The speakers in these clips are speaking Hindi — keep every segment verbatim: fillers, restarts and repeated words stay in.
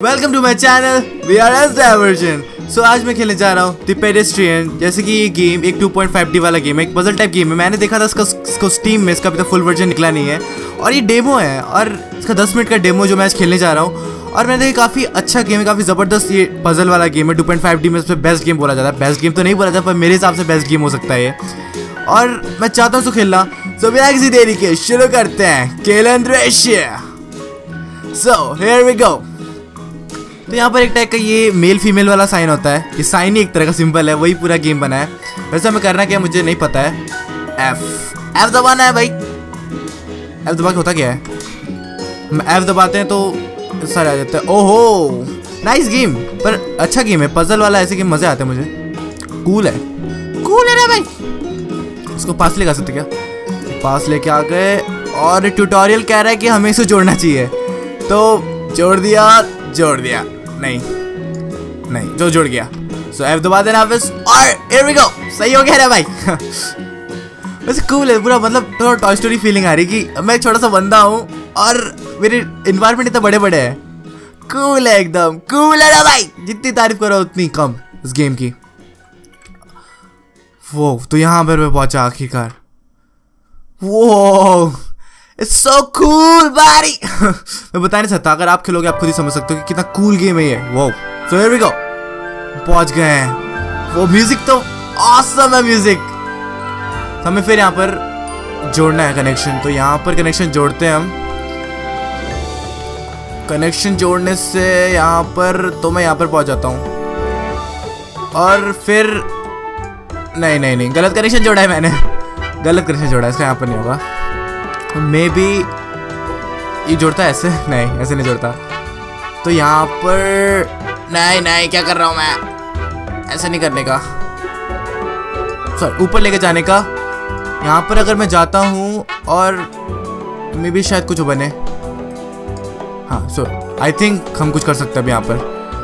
Welcome to my channel V R S diversion. So आज मैं खेलने जा रहा हूँ द पेडेस्ट्रियन। जैसे कि ये गेम एक टू पॉइंट फाइव डी वाला गेम है, एक पजल टाइप गेम है। मैंने देखा था इसका इसको स्टीम में, इसका अभी तक फुल वर्जन निकला नहीं है और ये डेमो है और इसका दस मिनट का डेमो जो मैं आज खेलने जा रहा हूँ। और मैंने देखा काफ़ी अच्छा गेम है, काफ़ी ज़बरदस्त ये पजल वाला गेम है। टू पॉइंट फाइव डी में उसमें बेस्ट गेम बोला जाता है। बेस्ट गेम तो नहीं बोला जाता पर मेरे हिसाब से बेस्ट गेम हो सकता है ये, और मैं चाहता हूँ उसको खेलना। सो बिना किसी देरी के शुरू करते हैं खेलन दृश्य। So here we go. तो यहाँ पर एक टाइप का ये मेल फीमेल वाला साइन होता है, ये साइन ही एक तरह का सिंबल है, वही पूरा गेम बना है। वैसे हमें करना क्या मुझे नहीं पता है। एफ एफ दबाना है भाई। एफ दबा के होता क्या है? हम एफ दबाते हैं तो सारे आ जाता है। ओहो नाइस गेम, पर अच्छा गेम है पजल वाला। ऐसे गेम मजे आते हैं मुझे, कूल है कूल है ना भाई। इसको पास लेकर आ सकते क्या? पास लेके आ गए और ट्यूटोरियल कह रहा है कि हमें इसे जोड़ना चाहिए, तो जोड़ दिया जोड़ दिया नहीं नहीं जो जुड़ गया। सो एफ दबा देना बस और हियर वी गो। सही हो गया रे भाई। वैसे कूल है पूरा, मतलब थोड़ा टॉय स्टोरी फीलिंग आ रही कि मैं एक छोटा सा बंदा हूँ और मेरे इन्वायरमेंट इतना बड़े बड़े हैं। कूल है एकदम कूल है ना भाई, जितनी तारीफ करो उतनी कम इस गेम की। वो तो यहाँ पर मैं पहुंचा आखिरकार। वो It's so cool buddy। मैं बता नहीं सकता, अगर आप खेलोगे आप खुद ही समझ सकते हो कि कितना कूल गेम है ये। वो so here we go, पहुंच गए हैं। वो म्यूजिक तो awesome है म्यूजिक। हमें फिर यहाँ पर जोड़ना है कनेक्शन, तो यहाँ पर कनेक्शन जोड़ते हैं हम। कनेक्शन जोड़ने से यहाँ पर तो मैं यहाँ पर पहुंच जाता हूँ और फिर नहीं नहीं नहीं गलत कनेक्शन जोड़ा है मैंने, गलत कनेक्शन जोड़ा है, इसका यहाँ पर नहीं होगा। मे बी ये जोड़ता है ऐसे, नहीं ऐसे नहीं जोड़ता। तो यहाँ पर नहीं नहीं क्या कर रहा हूँ मैं, ऐसे नहीं करने का, सॉरी ऊपर लेके जाने का। यहाँ पर अगर मैं जाता हूँ और मे बी शायद कुछ बने। हाँ सो आई थिंक हम कुछ कर सकते हैं अभी यहाँ पर।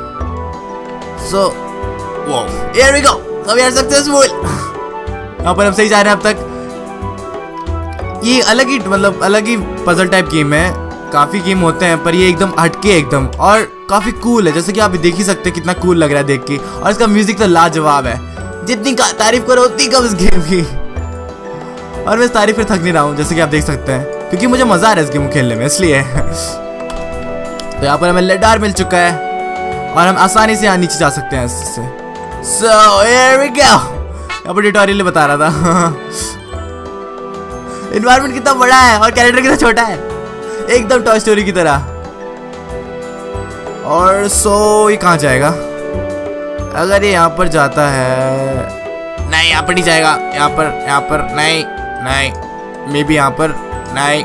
सो वो here we go, so we are successful। यहाँ पर हम सही जा रहे हैं अब तक। ये अलग ही मतलब अलग ही पजल टाइप गेम है। काफ़ी गेम होते हैं पर ये एकदम हटके एकदम और काफ़ी कूल है। जैसे कि आप देख ही सकते हैं कितना कूल लग रहा है देख के, और इसका म्यूजिक तो लाजवाब है। जितनी तारीफ करो उतनी कम इस गेम की, और मैं इस तारीफ पर थक नहीं रहा हूँ जैसे कि आप देख सकते हैं, क्योंकि मुझे मज़ा आ रहा है इस गेम को खेलने में इसलिए। तो यहाँ पर हमें लेडार मिल चुका है और हम आसानी से यहाँ नीचे जा सकते हैं इससे। So here we go. यहाँ पर ट्यूटोरियल बता रहा था। इन्वायरमेंट कितना बड़ा है और कैरेक्टर कितना छोटा है, एकदम टॉय स्टोरी की तरह। और सो ये कहाँ जाएगा? अगर ये यहाँ पर जाता है, नहीं यहाँ पर नहीं जाएगा, यहाँ पर यहाँ पर नहीं नहीं मे बी यहाँ पर नहीं।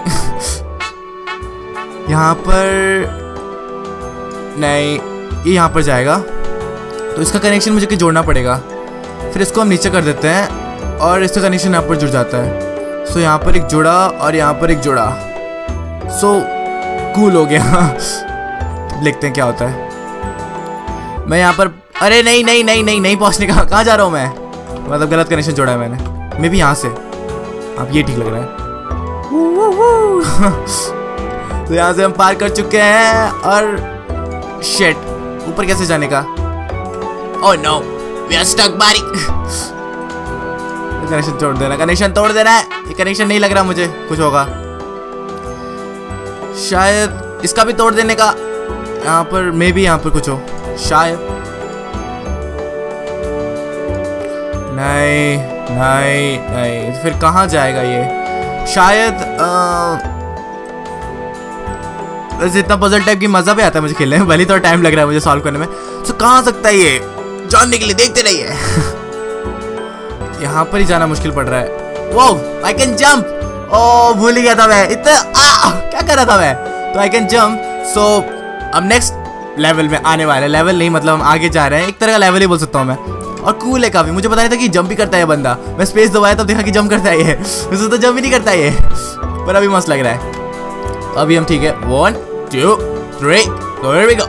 यहाँ पर नहीं, ये यहाँ पर जाएगा तो इसका कनेक्शन मुझे जोड़ना पड़ेगा। फिर इसको हम नीचे कर देते हैं और इसका कनेक्शन यहाँ पर जुड़ जाता है। सो so, यहाँ पर एक जोड़ा और यहाँ पर एक जोड़ा। सो so, कूल हो गया। देखते हैं क्या होता है। मैं यहाँ पर अरे नहीं नहीं नहीं नहीं नहीं पहुँचने का, कहाँ जा रहा हूँ मैं? मतलब गलत कनेक्शन जोड़ा है मैंने, मे भी यहाँ से। अब ये ठीक लग रहा है। तो यहाँ से हम पार कर चुके हैं और शिट, ऊपर कैसे जाने का? Oh no we are stuck बारी। कनेक्शन तोड़ देना, कनेक्शन तोड़ देना है। ये कनेक्शन नहीं लग रहा मुझे, कुछ होगा शायद। इसका भी तोड़ देने का, यहाँ पर मे भी यहाँ पर कुछ हो शायद। नहीं नहीं नहीं, फिर कहाँ जाएगा ये? शायद वैसे इतना पजल टाइप की मजा भी आता है मुझे खेलने में, भले थोड़ा टाइम लग रहा है मुझे सॉल्व करने में। तो कहाँ आ सकता है ये? जानने के लिए देखते रहिए। यहाँ पर ही जाना मुश्किल पड़ रहा है। वो आई कैन जंप। ओह भूल ही गया था मैं, इतना आ, क्या कर रहा था मैं? तो आई कैन जंप। सो अब नेक्स्ट लेवल में आने वाला है। लेवल नहीं मतलब हम आगे जा रहे हैं, एक तरह का लेवल ही बोल सकता हूँ मैं। और कूल है काफी, मुझे पता नहीं था कि जंप भी करता है बंदा। मैं स्पेस दबाया तब देखा कि जंप करता है ये, वैसे तो जंप ही नहीं करता है ये, पर अभी मस्त लग रहा है। अभी हम ठीक है, one two three, here we go.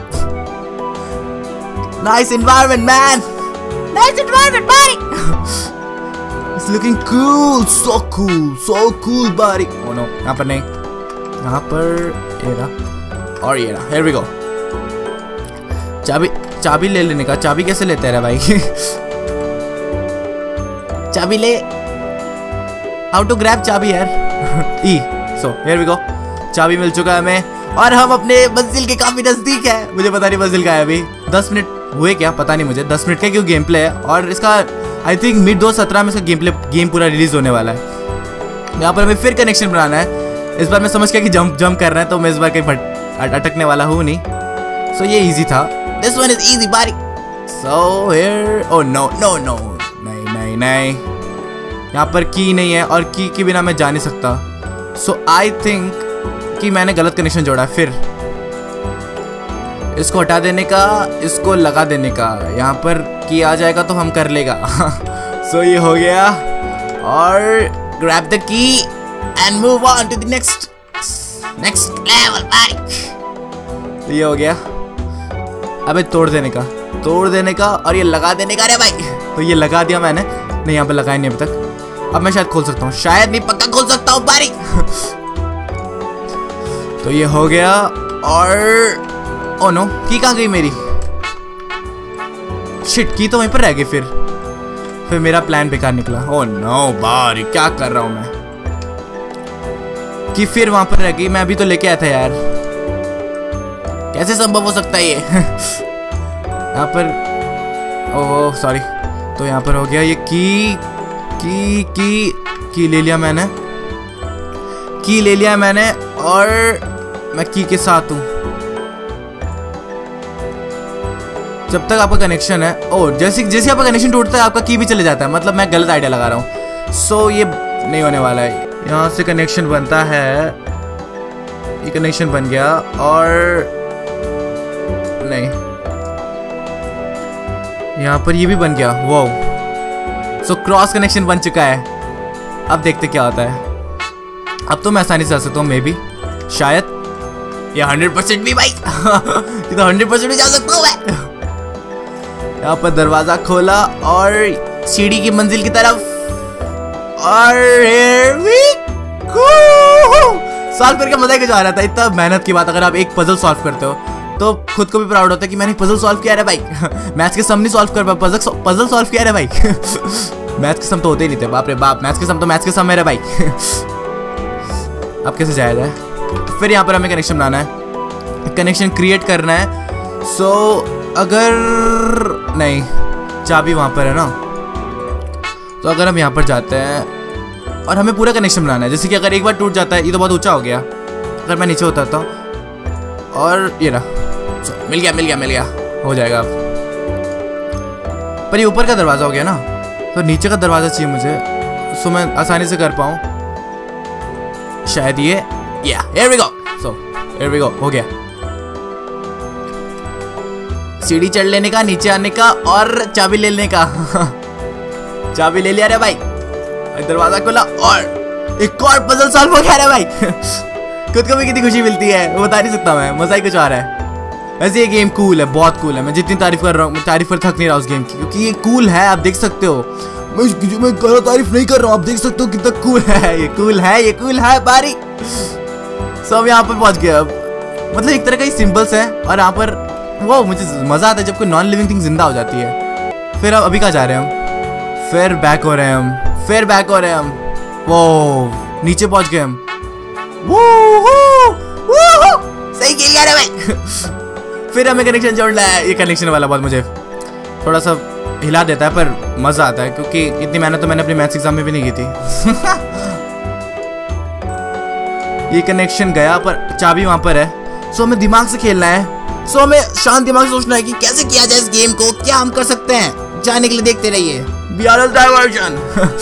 Nice environment man, nice environment भाई। It's looking cool, so cool, so cool buddy। Oh no, यहाँ पर नहीं, यहाँ पर ये रहा और ये रहा। Here we go। चाबी चाबी ले लेने का। चाबी कैसे लेते हैं भाई? चाबी ले, हाउ टू ग्रैब चाबी यार। ई सो हियर वी गो। चाबी मिल चुका है हमें और हम अपने मंजिल के काफी नजदीक है। मुझे पता नहीं मंजिल का है अभी। दस मिनट हुए क्या पता नहीं मुझे। दस मिनट का क्यों गेम प्ले है और इसका आई थिंक मिड दो सत्रह में इसका गेम प्ले गेम पूरा रिलीज होने वाला है। यहाँ पर हमें फिर कनेक्शन बनाना है। इस बार मैं समझ गया कि जंप जंप कर रहे हैं तो मैं इस बार कहीं अटकने वाला हूँ नहीं। सो so, ये इजी था। दिस वन इज इजी बारी। So here oh no no no नहीं नहीं नहीं, यहाँ पर की नहीं है और की के बिना मैं जा नहीं सकता। सो आई थिंक कि मैंने गलत कनेक्शन जोड़ा है। फिर इसको हटा देने का, इसको लगा देने का। यहाँ पर की आ जाएगा तो हम कर लेगा। सो so, ये हो गया और grab the key and move on to the next next level buddy। तो ये हो गया। अबे तोड़ देने का, तोड़ देने का और ये लगा देने का। अरे भाई तो ये लगा दिया मैंने। नहीं यहाँ पे लगाया नहीं अभी तक। अब मैं शायद खोल सकता हूँ, शायद नहीं पक्का खोल सकता हूँ बारी। तो ये हो गया और ओ नो की कहाँ गई मेरी? शिट की तो वहीं पर रह गई। फिर फिर मेरा प्लान बेकार निकला। ओह नो बारी क्या कर रहा हूं मैं? कि फिर वहां पर रह गई। मैं अभी तो लेके आया था यार, कैसे संभव हो सकता है ये? यहाँ पर ओह सॉरी। तो यहाँ पर हो गया ये की की की की ले लिया मैंने, की ले लिया मैंने और मैं की के साथ हूँ। जब तक आपका कनेक्शन है ओ जैसे जैसे आपका कनेक्शन टूटता है आपका की भी चले जाता है। मतलब मैं गलत आइडिया लगा रहा हूँ। सो so, ये नहीं होने वाला है। यहाँ से कनेक्शन बनता है, ये कनेक्शन बन गया और नहीं यहाँ पर ये भी बन गया। वो सो क्रॉस कनेक्शन बन चुका है। अब देखते क्या होता है। अब तो मैं आसानी से आ सकता हूँ मे बी, शायद। ये हंड्रेड परसेंट भी भाई। ये तो हंड्रेड परसेंट भी जा सकता हूँ मैं। यहाँ पर दरवाजा खोला और सीढ़ी की मंजिल की तरफ और here we go। सॉल्व करके मजा ही आ रहा था। इतना मेहनत की बात, अगर आप एक पजल सॉल्व करते हो तो खुद को भी प्राउड होता है कि मैंने पजल सॉल्व किया है भाई। मैथ्स के सम नहीं सॉल्व कर पाया, पजल पजल सॉल्व किया है भाई। मैथ्स के सम तो होते ही नहीं थे, बाप रे बाप। मैथ्स के सम तो मैथ्स के सम मेरे भाई। अब कैसे जाया जाए? फिर यहाँ पर हमें कनेक्शन बनाना है, कनेक्शन क्रिएट करना है। सो अगर नहीं चाबी वहाँ पर है ना, तो अगर हम यहाँ पर जाते हैं और हमें पूरा कनेक्शन बनाना है। जैसे कि अगर एक बार टूट जाता है, ये तो बहुत ऊंचा हो गया। अगर मैं नीचे उतरता हूँ और ये ना मिल गया मिल गया मिल गया हो जाएगा अब। पर ये ऊपर का दरवाज़ा हो गया ना, तो नीचे का दरवाज़ा चाहिए मुझे, सो मैं आसानी से कर पाऊँ शायद। ये या here we go। so here we go हो गया। सीढ़ी चढ़ लेने का, नीचे आने का और चाबी ले लेने का। चाबी ले लिया रे भाई, दरवाजा खोला और एक और पजल सॉल्व हो गया रे भाई। खुद को भी कितनी खुशी मिलती है वो बता नहीं सकता मैं। मजा ही कुछ आ रहा है। वैसे ये गेम कूल है, बहुत कूल है। मैं जितनी तारीफ कर रहा हूँ, तारीफ कर थक नहीं रहा उस गेम की, क्योंकि ये कूल है। आप देख सकते हो, मैं मैं गलत तारीफ नहीं कर रहा हूँ। आप देख सकते हो कितना कूल है ये। कूल है ये, कूल है बारी। सब यहाँ पर पहुंच गया। मतलब एक तरह का ही सिंबल्स है और यहाँ पर वो मुझे मजा आता है जब कोई नॉन लिविंग थिंग जिंदा हो जाती है। फिर अब अभी कहाँ जा रहे हैं हम? फिर बैक हो रहे हैं हम, फिर बैक हो रहे हैं हम। वो नीचे पहुंच गए हम। वो सही खेल गया रे भाई। फिर हमें कनेक्शन जोड़ना है। ये कनेक्शन वाला बहुत मुझे थोड़ा सा हिला देता है, पर मजा आता है क्योंकि इतनी मेहनत तो मैंने अपनी मैथ्स एग्जाम में भी नहीं की थी। ये कनेक्शन गया पर चाबी वहां पर है। सो हमें दिमाग से खेलना है। सो हमें शांत दिमाग से सोचना है कि कैसे किया जाए इस गेम को, क्या हम कर सकते हैं। जाने के लिए देखते रहिए वीआरएस डायवर्जन।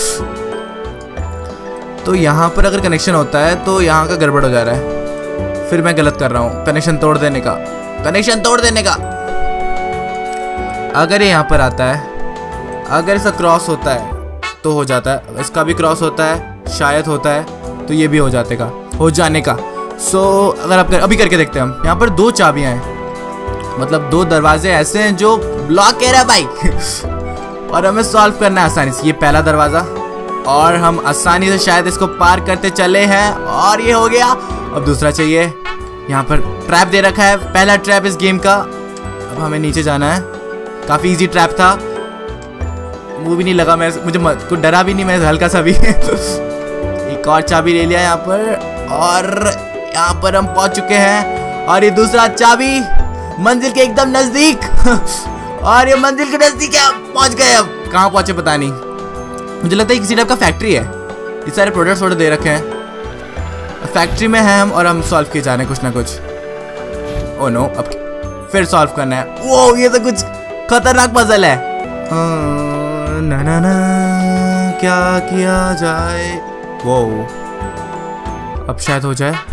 तो यहाँ पर अगर कनेक्शन होता है तो यहाँ का गड़बड़ हो जा रहा है। फिर मैं गलत कर रहा हूँ। कनेक्शन तोड़ देने का, कनेक्शन तोड़ देने का। अगर ये यहाँ पर आता है, अगर इसका क्रॉस होता है तो हो जाता है। इसका भी क्रॉस होता है, शायद होता है, तो ये भी हो जाएगा, हो जाने का। सो so, अगर आप कर, अभी करके देखते हैं हम। यहाँ पर दो चाबियां हैं, मतलब दो दरवाजे ऐसे हैं जो ब्लॉक कह रहा है भाई। और हमें सॉल्व करना है आसानी से। ये पहला दरवाजा और हम आसानी से शायद इसको पार करते चले हैं और ये हो गया। अब दूसरा चाहिए। यहाँ पर ट्रैप दे रखा है, पहला ट्रैप इस गेम का। अब हमें नीचे जाना है। काफ़ी इजी ट्रैप था, मुँह भी नहीं लगा मैं, मुझे कुछ डरा भी नहीं मैं हल्का सा भी। एक और चाबी ले लिया यहाँ पर, और यहाँ पर हम पहुँच चुके हैं। और ये दूसरा चाबी मंजिल के एकदम नज़दीक। और ये मंजिल के नज़दीक है, पहुँच गए। अब कहाँ पहुँचे पता नहीं, मुझे लगता है किसी टाइप का फैक्ट्री है। ये सारे प्रोडक्ट्स ऑर्डर दे रखे हैं, फैक्ट्री में हैं हम, और हम सॉल्व किए जा रहे हैं कुछ ना कुछ। ओह नो, अब फिर सॉल्व करना है। वो ये तो कुछ खतरनाक पजल है। ना ना ना क्या किया जाए। वो अब शायद हो जाए,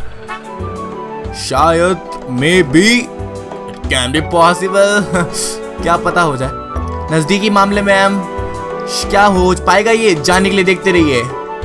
शायद maybe can be possible. क्या पता हो जाए। नजदीकी मामले में हम क्या हो पाएगा ये जानने के लिए देखते रहिए।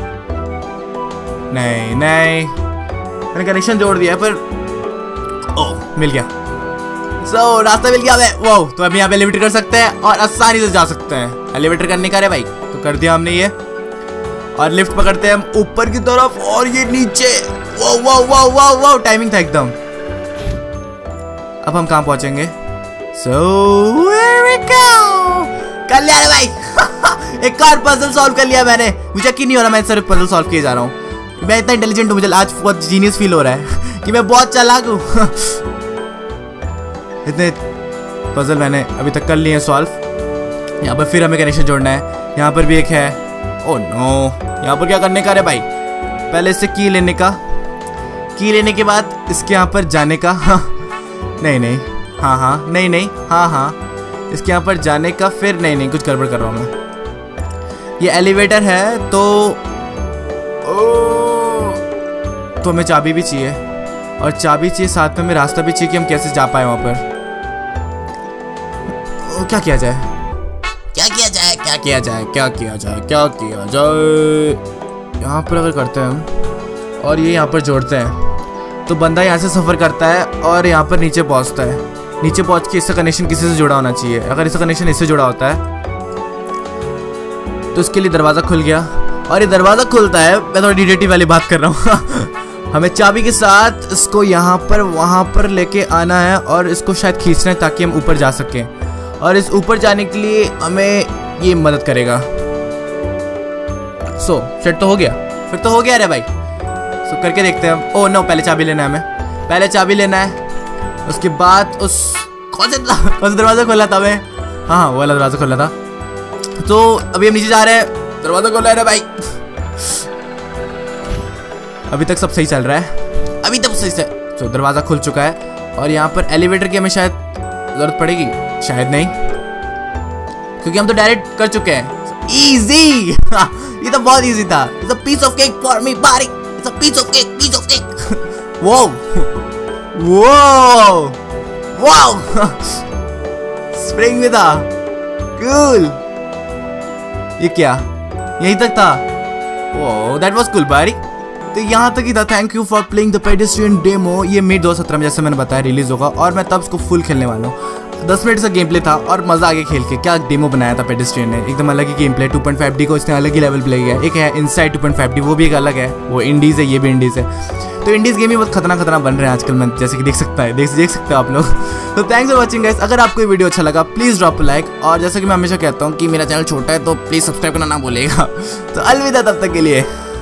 नहीं नहीं, मैंने कनेक्शन जोड़ दिया पर ओह मिल गया। सो so, रास्ता मिल गया हमें। वो तो अब यहाँ पे एलिवेटर कर सकते हैं और आसानी से जा सकते हैं। एलिवेटर करने का रे भाई, तो कर दिया हमने ये। और लिफ्ट पकड़ते हैं हम ऊपर की तरफ, और ये नीचे। वाह वाह वाह वाह वाह, टाइमिंग था एकदम। अब हम कहाँ पहुंचेंगे? So here we go। कर लिया रे भाई। एक और पजल सॉल्व कर लिया मैंने। मुझे यकीन नहीं हो रहा मैं सिर्फ पजल सॉल्व किए जा रहा हूँ। मैं इतना इंटेलिजेंट हूँ, मुझे आज बहुत जीनियस फील हो रहा है कि मैं बहुत चालाक हूँ। इतने पजल मैंने अभी तक कर लिए हैं सॉल्व। यहाँ पर फिर हमें कनेक्शन जोड़ना है। यहाँ पर भी एक है। ओह नो, यहाँ पर क्या करने का रे भाई? पहले इससे की लेने का, की लेने के बाद इसके यहाँ पर जाने का। हाँ नहीं नहीं, हाँ हाँ नहीं नहीं, हाँ हाँ इसके यहाँ पर जाने का, फिर नहीं नहीं कुछ गड़बड़ कर रहा हूँ मैं। ये एलिवेटर है तो तो हमें चाबी भी चाहिए, और चाबी चाहिए साथ में हमें रास्ता भी चाहिए कि हम कैसे जा पाए वहाँ पर। क्या किया जाए, क्या किया जाए, क्या किया जाए, क्या किया जाए, क्या किया जाए? यहाँ पर अगर करते हैं हम और ये यहाँ पर जोड़ते हैं तो बंदा यहाँ से सफ़र करता है और यहाँ पर नीचे पहुँचता है। नीचे पहुँच के इसका कनेक्शन किसी से जुड़ा होना चाहिए। अगर इसका कनेक्शन इससे जुड़ा होता है तो उसके लिए दरवाज़ा खुल गया, और ये दरवाज़ा खुलता है। मैं थोड़ी डिटेक्टिव वाली बात कर रहा हूँ। हमें चाबी के साथ इसको यहाँ पर वहाँ पर लेके आना है, और इसको शायद खींचना है ताकि हम ऊपर जा सकें। और इस ऊपर जाने के लिए हमें ये मदद करेगा। सो सेट तो हो गया, फिर तो हो गया रे भाई। सो करके देखते हैं हम। ओह नो, पहले चाबी लेना है हमें, पहले चाबी लेना है। उसके बाद उस कौन से कौन सा दरवाज़ा खोला था हमें? हाँ हाँ वो वाला दरवाज़ा खोला था। तो अभी हम नीचे जा रहे हैं, दरवाज़ा खोला है रे भाई। अभी तक सब सही चल रहा है, अभी तक सही से। तो दरवाज़ा खुल चुका है, और यहाँ पर एलिवेटर की हमें शायद ज़रूरत पड़ेगी, शायद नहीं, क्योंकि हम तो डायरेक्ट कर चुके हैं। इजी। ये तो बहुत इजी था। It's a piece of cake for me, buddy. It's a piece of cake, piece of cake. Wow, wow, wow. Spring में था, cool. ये क्या? यहीं तक था? Wow, that was cool, buddy. तो यहाँ तक ही था। Thank you for playing the pedestrian demo. ये मई दो हज़ार सत्रह में जैसे मैंने बताया रिलीज होगा, और मैं तब इसको फुल खेलने वाला हूँ। दस मिनट का गेम प्ले था और मज़ा आ गया खेल के। क्या डेमो बनाया था पेडेस्ट्रियन ने, एकदम अलग ही game play. Two point five D को इसने अलग ही लेवल प्ले किया। एक है inside two point five D, वो भी एक अलग है, वो इंडीज़ है, ये भी इंडीज़ है। तो इंडीज़ गेम ही बहुत खतरनाक खतरनाक बन रहे हैं आजकल, मैं जैसे कि देख सकता है देख देख सकते हो आप लोग। तो थैंक्स फॉर वॉचिंग गाइस। अगर आपको ये वीडियो अच्छा लगा प्लीज़ ड्रॉप लाइक, और जैसे कि मैं हमेशा कहता हूँ कि मेरा चैनल छोटा है तो प्लीज़ सब्सक्राइब करना ना भूलिएगा। तो अलविदा तब तक के लिए।